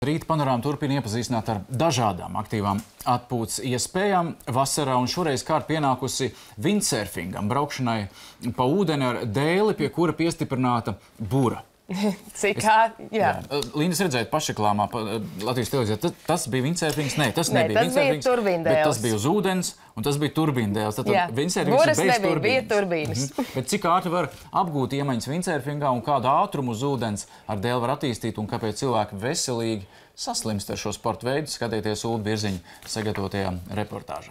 Rīta panorāma turpina iepazīstināt ar dažādām aktīvām atpūtas iespējām vasarā, un šoreiz kārt pienākusi windsurfingam, braukšanai pa ūdeni ar dēli, pie kura piestiprināta bura. Jā. Līnas redzēt pašreklāmā Latvijas televīzijā. Tas bija windsurfings? Nē, tas nebija windsurfings. Tas bija turbīndēls. Bet tas bija uz ūdens, un tas bija turbīndēls. Jā, buras nebija, bija turbīnas. Bet cik ātri var apgūt iemaņas windsurfingā un kādu ātrumu uz ūdens ar dēli var attīstīt un kāpēc cilvēki veselīgi saslimst ar šo sporta veidu, skatieties Ulda Birziņa sagatavotajā reportāžā.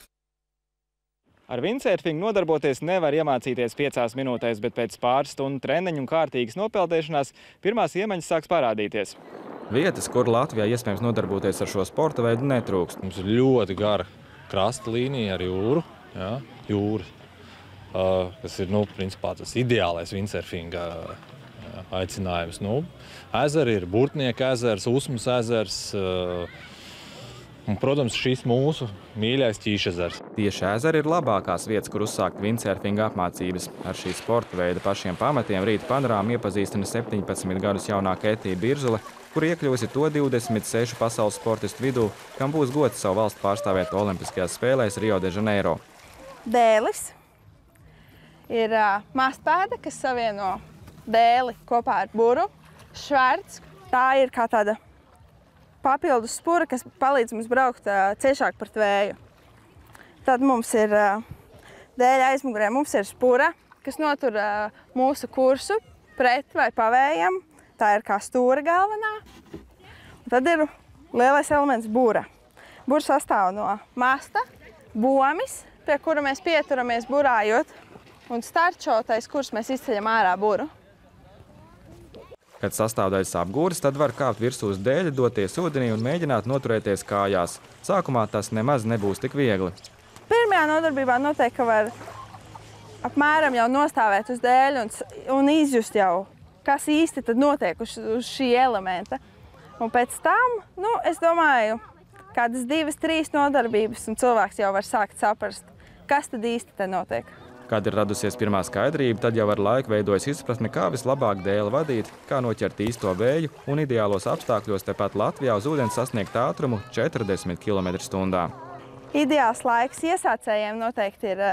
Ar windsurfingu nodarboties nevar iemācīties 5 minūtēs, bet pēc pāris stundu treniņu un kārtīgas nopeldēšanās pirmās iemaņas sāks parādīties. Vietas, kur Latvijā iespējams nodarboties ar šo sporta veidu, netrūkst. Mums ir ļoti gara krasta līnija ar jūru, jūra, kas ir, principā tas ideālais windsurfinga aicinājums. Ezeri ir Burtnieka ezers, Usmas ezers, un, protams, šis mūsu mīļais Ķīšezers. Tieši ezeri ir labākās vietas, kur uzsākt windsurfinga apmācības. Ar šī sporta veida pašiem pamatiem Rīta panorāma iepazīstina 17 gadus jaunā Ketija Birzule, kur iekļuvusi to 26 pasaules sportistu vidū, kam būs gods savu valstu pārstāvēt Olimpiskajās spēlēs Rio de Janeiro. Dēlis ir mastpēda, kas savieno dēli kopā ar buru. Šverts, tā ir kā tāda papildus spura, kas palīdz mums braukt ciešāk par tvēju. Tad mums ir dēļa aizmugurē, mums ir spura, kas notur mūsu kursu pret vai pavējam. Tā ir kā stūra galvenā. Un tad ir lielais elements bura. Bura sastāv no masta, bomis, pie kura mēs pieturamies burājot, un starčotais, kurš mēs izceļam ārā buru. Kad sastāvdaļas apgūras, tad var kāpt virsū uz dēļa, doties ūdenī un mēģināt noturēties kājās. Sākumā tas nemaz nebūs tik viegli. Pirmajā nodarbībā noteikti, ka var apmēram jau nostāvēt uz dēļa un izjust jau, kas īsti tad notiek uz šī elementa. Un pēc tam, es domāju, kādas 2-3 nodarbības, un cilvēks jau var sākt saprast, kas tad īsti te notiek. Kad ir radusies pirmā skaidrība, tad jau ar laiku veidojas izpratne, kā vislabāk dēli vadīt, kā noķert īsto vēju un ideālos apstākļos tepat Latvijā uz ūdens sasniegt ātrumu 40 km/h. Ideāls laiks iesācējiem noteikti ir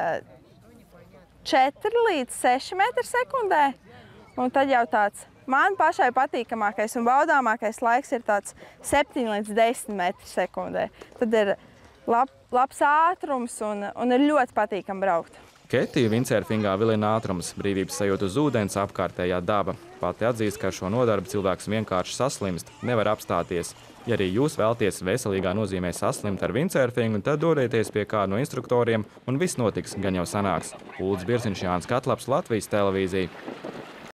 4 līdz 6 m/sekundē. Un tad jau tāds man pašai patīkamākais un baudāmākais laiks ir tāds 7 līdz 10 m/sekundē. Tad ir labs ātrums un ir ļoti patīkami braukt. Ketiju windsurfingā vilina ātrums, brīvības sajūta uz ūdens, apkārtējā daba. Pati atzīst, ka ar šo nodarbi cilvēks vienkārši saslimst, nevar apstāties. Ja arī jūs vēlaties veselīgā nozīmē saslimt ar windsurfingu, tad dodieties pie kāda no instruktoriem un viss notiks, gan jau sanāks. Ulds Birziņš, Jānis Katlaps, Latvijas televīzija.